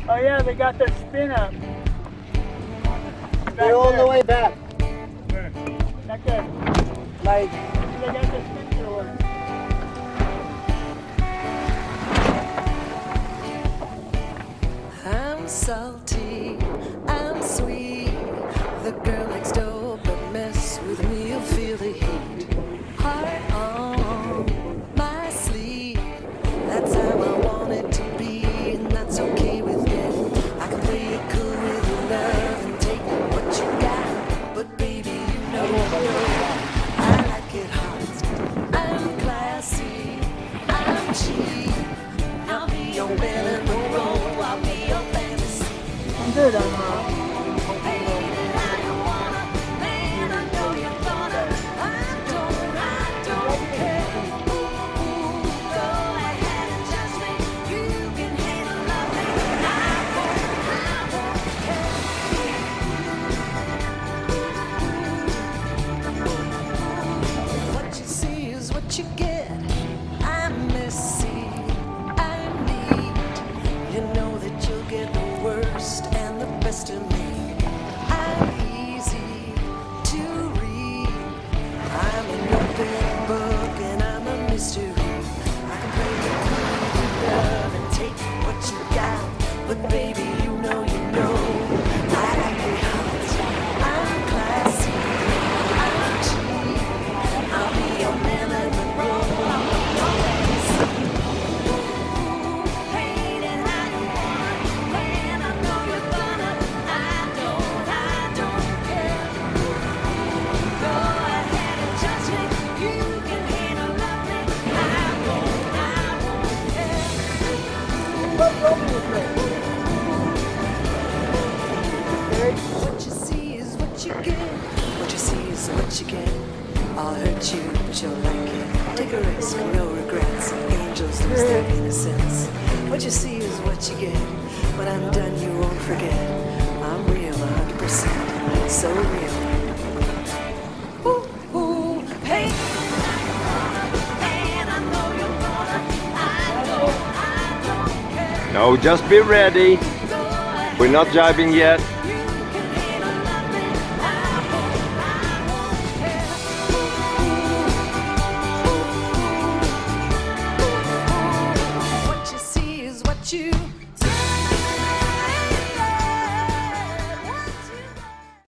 Oh yeah, they got the spin up. They're all the way back. Where? Back there. Like, They got the spin one. I'm salty, I'm sweet. The girl next door, but mess with me, you'll feel the heat. Heart on my sleeve. That's how I want it to be, and that's okay with me. I can play it cool with love and take what you got. But baby, you know, I like it hot. I'm classy, I'm cheap. I'll be your man in the road, I'll be your fantasy. I'm good on you get. I'm messy, I'm neat. You know that you'll get the worst and the best of me. I'm easy to read. I'm an open book and I'm a mystery. I can play the cool with love and take what you got. But baby, you know, I like it hot. I'm classy, I'm cheap. I'll be your man. What you see is what you get. What you see is what you get. I'll hurt you, but you'll like it. Take a risk, no regrets. Angels lose their innocence. What you see is what you get. When I'm done, you won't forget. I'm real, 100%. So real. Ooh, ooh, hey. No, just be ready. We're not jibing yet.